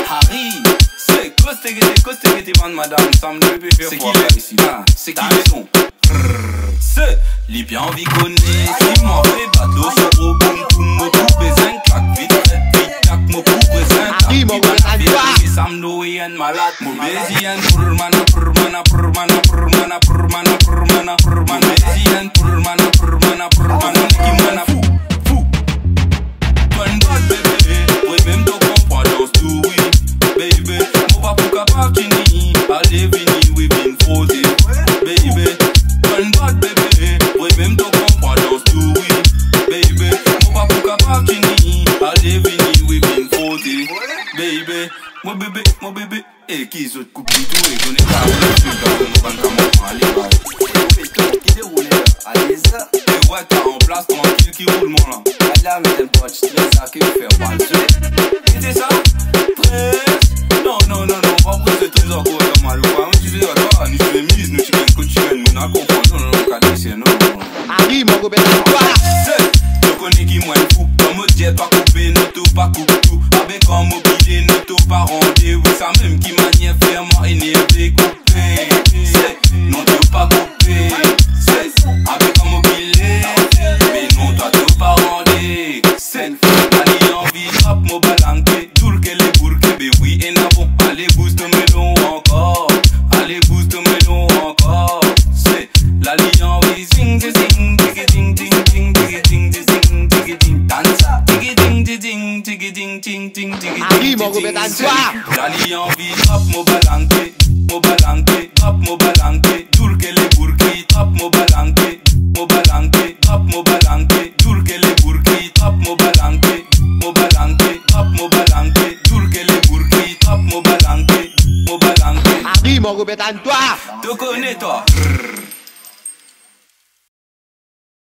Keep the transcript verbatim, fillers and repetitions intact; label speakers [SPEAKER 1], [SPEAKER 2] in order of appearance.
[SPEAKER 1] Harry, c'est costégué, costégué, madame, ça me le fait. C'est qui les ici là? C'est qui les sont? C'est les bien envie connaître. Si m'en fait pas d'eau sur au boum boum, me couper un claque vite, vite, claque, me couper un
[SPEAKER 2] Harry, mon gars,
[SPEAKER 1] ça me nourrit un malade. Mon baiser un pour mana, pour mana, pour mana, pour mana, pour mana, pour mana, pour mana, baiser un pour mana, pour mana, pour mana, qui mana fou, fou. Bonne bonne bébé, oui même toi comprends dans ce tout oui, baby. Mon papa capable fini, allez venir oui bien fauté, baby. Bonne bonne bébé, oui même toi comprends dans ce tout oui, baby. Mon papa capable fini, allez venir oui bien fauté, baby. Mon bébé, mon bébé, et qui se coupe du tout et qu'on est pas le truc dans le ban comme on allez va. Et toi qui déroule allez ça. Et ouais t'as en place tranquille qui roule mon là. Allez là mais t'aimes pas tu te ça qui fait pas le jeu. Et c'est ça? Presse? Non non non non pas presse très encore comme mal. Moi tu fais toi, nous tu es mise, nous tu viens que tu viens nous n'a comprendre non non non cadre c'est non non.
[SPEAKER 2] Harry mon gars voilà.
[SPEAKER 1] C'est je connais qui moi fou comme me dit pas couper nous tout pas couper tout avec comme mobilier nous tout pas rendez-vous ça même qui manière fermement énervé coupé c'est non tu pas coupé c'est avec comme mobilier mais non toi tu pas rendez c'est allez envie hop mo balanqué tout que les bourques bé oui et n'a bon allez boost melon encore allez boost melon encore c'est l'alliance oui zing zing zing ding ding ding ding ding ding ding ding danse ding ding ding ding ding ding ding ding
[SPEAKER 2] Harry mon gars danse
[SPEAKER 1] J'allais envie hop mo balanqué mo balanqué hop mo balanqué tout que les bourques hop mo balanqué mo balanqué hop mo balanqué tout que les bourques hop mo balanqué mo balanqué hop mo balanqué tout que les bourques hop mo balanqué mo balanqué
[SPEAKER 2] Harry mon gars danse
[SPEAKER 1] te connais toi